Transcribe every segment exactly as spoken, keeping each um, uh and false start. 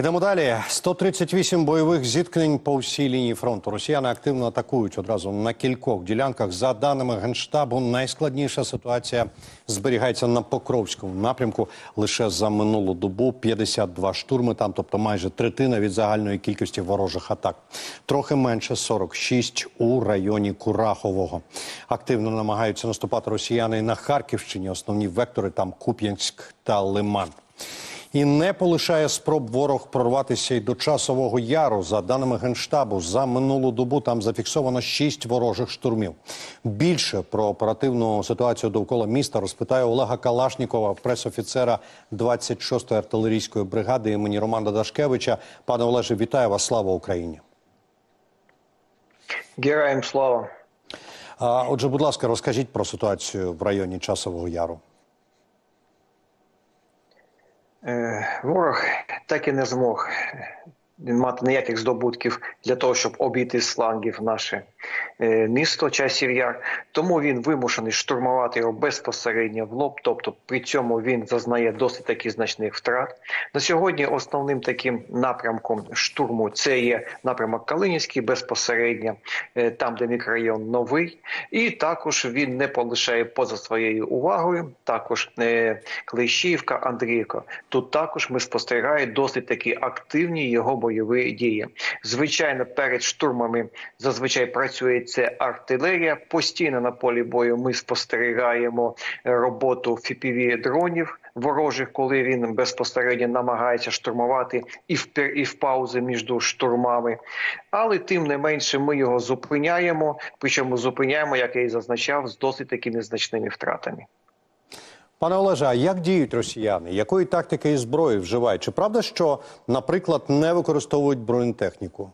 Ідемо далі. сто тридцять вісім бойових зіткнень по всій лінії фронту. Росіяни активно атакують одразу на кількох ділянках. За даними Генштабу, найскладніша ситуація зберігається на Покровському напрямку. Лише за минулу добу п'ятдесят два штурми там, тобто майже третина від загальної кількості ворожих атак. Трохи менше сорок шість у районі Курахового. Активно намагаються наступати росіяни і на Харківщині. Основні вектори там Куп'янськ та Лиман. І не полишає спроб ворог прорватися й до Часового Яру. За даними Генштабу, за минулу добу там зафіксовано шість ворожих штурмів. Більше про оперативну ситуацію довкола міста розпитає Олега Калашнікова, пресофіцера двадцять шостої артилерійської бригади імені Романа Дашкевича. Пане Олеже, вітаю вас. Слава Україні. Героям слава. А, отже, будь ласка, розкажіть про ситуацію в районі Часового Яру. Ворог так і не змог мати ніяких здобутків для того, щоб обійти з флангів наше місто Часів Яр. Тому він вимушений штурмувати його безпосередньо в лоб, тобто при цьому він зазнає досить таки значних втрат. На сьогодні основним таким напрямком штурму це є напрямок Калинівський безпосередньо, там де мікрорайон Новий. І також він не полишає поза своєю увагою, також Клещіївка, Андріївка. Тут також ми спостерігаємо досить таки активні його бойові дії. Звичайно, перед штурмами зазвичай працює це артилерія. Постійно на полі бою ми спостерігаємо роботу еф пі ві-дронів ворожих, коли він безпосередньо намагається штурмувати і в, і в паузи між штурмами. Але тим не менше ми його зупиняємо, причому зупиняємо, як я і зазначав, з досить таки незначними втратами. Пане Олеже, а як діють росіяни? Якої тактики і зброї вживають? Чи правда, що, наприклад, не використовують бронетехніку?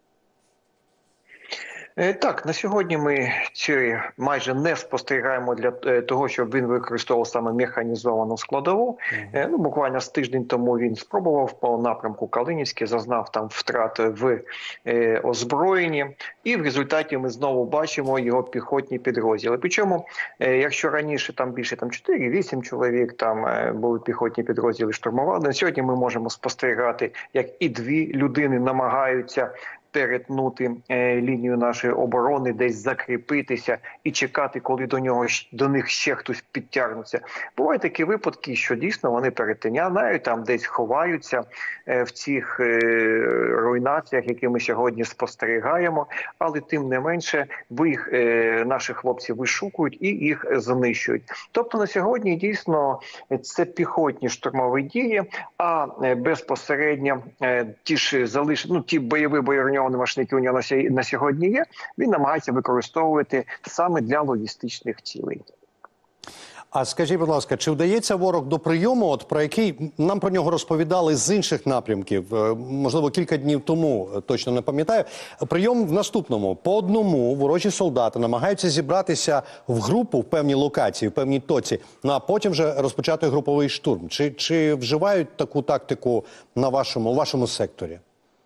Так, на сьогодні ми ці майже не спостерігаємо для того, щоб він використовував саме механізовану складову. Mm-hmm. Ну, буквально з тиждень тому він спробував по напрямку Калинівський, зазнав там втрати в е, озброєнні. І в результаті ми знову бачимо його піхотні підрозділи. Причому, е, якщо раніше там більше там чотири-вісім чоловік там е, були піхотні підрозділи штурмували, на сьогодні ми можемо спостерігати, як і дві людини намагаються перетнути е, лінію нашої оборони, десь закріпитися і чекати, коли до нього до них ще хтось підтягнеться. Бувають такі випадки, що дійсно вони перетиняють, там десь ховаються е, в цих е, руйнаціях, які ми сьогодні спостерігаємо, але тим не менше ви їх, е, наші хлопці вишукують і їх знищують. Тобто на сьогодні дійсно це піхотні штурмові дії, а е, безпосередньо е, ті ж залиш... ну, ті бойові бойові машини, які у нього на сьогодні є, він намагається використовувати саме для логістичних цілей. А скажіть, будь ласка, чи вдається ворог до прийому, от про який нам про нього розповідали з інших напрямків, можливо, кілька днів тому, точно не пам'ятаю, прийом в наступному. По одному ворожі солдати намагаються зібратися в групу в певній локації, в певній точці, ну, а потім вже розпочати груповий штурм. Чи, чи вживають таку тактику на вашому, у вашому секторі?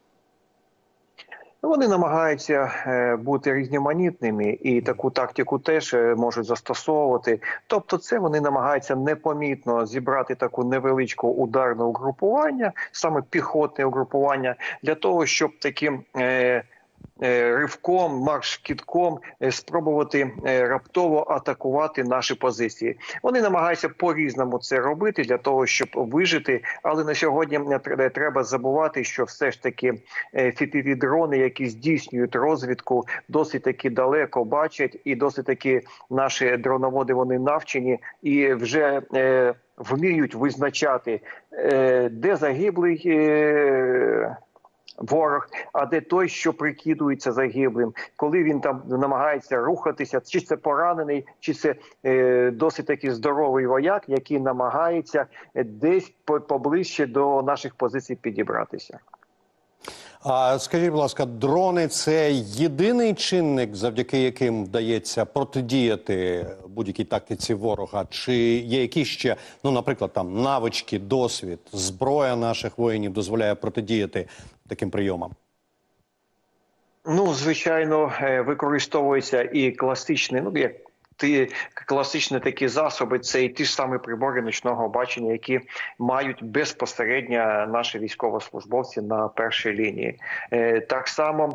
Вони намагаються бути різноманітними і таку тактику теж можуть застосовувати. Тобто це вони намагаються непомітно зібрати таку невеличку ударне угрупування, саме піхотне угрупування, для того, щоб таким е, ривком, марш-кидком спробувати раптово атакувати наші позиції. Вони намагаються по-різному це робити для того, щоб вижити, але на сьогодні не треба забувати, що все ж таки еф пі ві-дрони, які здійснюють розвідку, досить таки далеко бачать, і досить таки наші дроноводи, вони навчені і вже е, вміють визначати, е, де загиблий е, ворог, а де той, що прикидується загиблим. Коли він там намагається рухатися, чи це поранений, чи це е, досить таки здоровий вояк, який намагається десь поближче до наших позицій підібратися. А скажіть, будь ласка, дрони – це єдиний чинник, завдяки яким вдається протидіяти будь-якій тактиці ворога? Чи є якісь ще, ну, наприклад, там навички, досвід, зброя наших воїнів дозволяє протидіяти таким прийомам? Ну, звичайно, використовується і класичний, ну, як ті класичні такі засоби, це і ті ж самі прибори нічного бачення, які мають безпосередньо наші військовослужбовці на першій лінії. Так само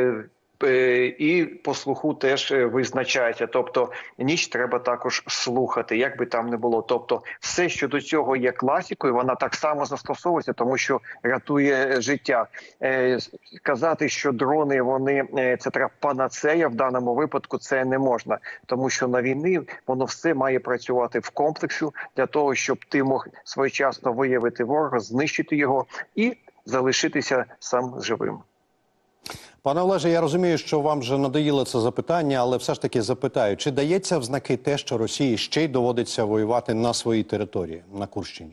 і по слуху теж визначається. Тобто ніч треба також слухати, як би там не було. Тобто все, що до цього є класикою, вона так само застосовується, тому що рятує життя. Казати, що дрони, вони це треба панацея, в даному випадку це не можна. Тому що на війні воно все має працювати в комплексі для того, щоб ти мог своєчасно виявити ворога, знищити його і залишитися сам живим. Пане Олеже, я розумію, що вам вже надоїло це запитання, але все ж таки запитаю, чи дається в знаки те, що Росії ще й доводиться воювати на своїй території, на Курщині?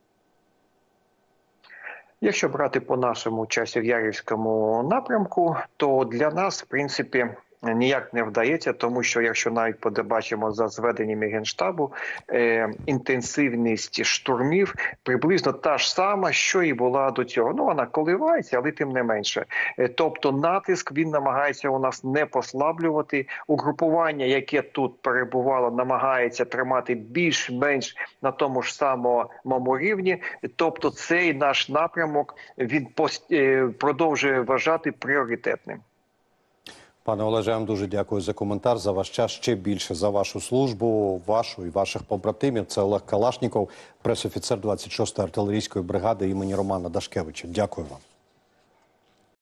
Якщо брати по нашому Часів-Ярівському напрямку, то для нас, в принципі, ніяк не вдається, тому що, якщо навіть побачимо за зведеннями Генштабу, е, інтенсивність штурмів приблизно та ж сама, що і була до цього. Ну, вона коливається, але тим не менше. Е, тобто натиск він намагається у нас не послаблювати. Угрупування, яке тут перебувало, намагається тримати більш-менш на тому ж самому рівні. Тобто цей наш напрямок він пост... е, продовжує вважати пріоритетним. Пане Олеже, я вам дуже дякую за коментар, за ваш час, ще більше за вашу службу, вашу і ваших побратимів. Це Олег Калашніков, пресофіцер двадцять шостої артилерійської бригади імені Романа Дашкевича. Дякую вам.